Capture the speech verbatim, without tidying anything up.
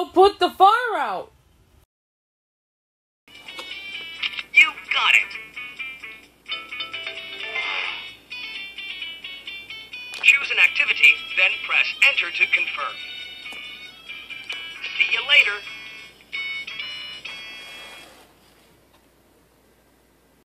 Go put the fire out. You got it. Choose an activity, then press enter to confirm. See you later.